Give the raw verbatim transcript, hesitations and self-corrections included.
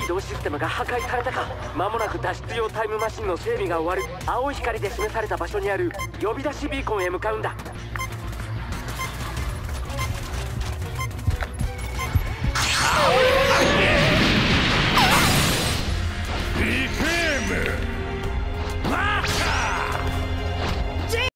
移動システムが破壊されたか。間もなく脱出用タイムマシンの整備が終わる。青い光で示された場所にある呼び出しビーコンへ向かうんだ。